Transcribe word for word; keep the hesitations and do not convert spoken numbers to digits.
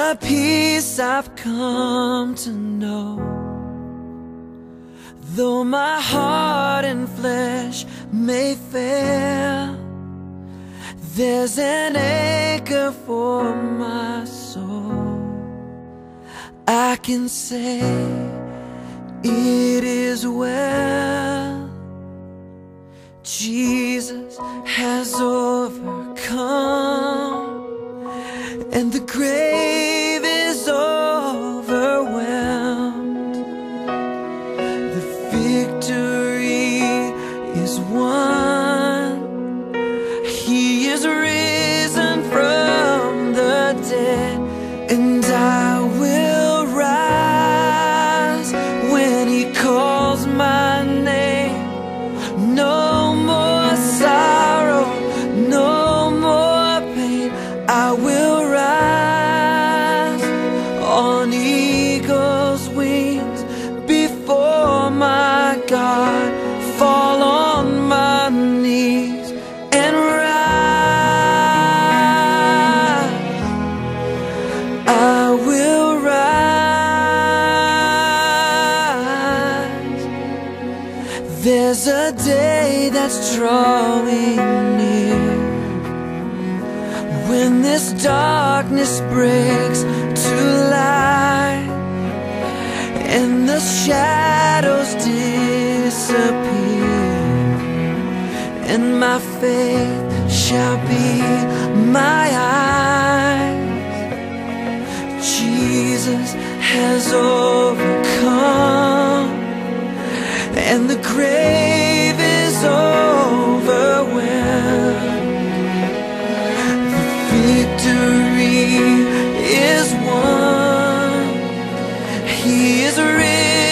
a peace I've come to know. Though my heart and flesh may fail, there's an anchor for my soul. I can say it is well. Jesus has overcome, and the grave is overwhelmed. The victory is won. He is risen from the dead, and I will rise when He calls my name. No more sorrow, no more pain. I will rise on eagle's wings before my God, fall on my knees and rise. I will rise. There's a day that's drawing near, when this darkness breaks to light, and the shadows disappear, and my faith shall be my eyes. Jesus has overcome, and the grave is overwhelmed. The victory is won. He is risen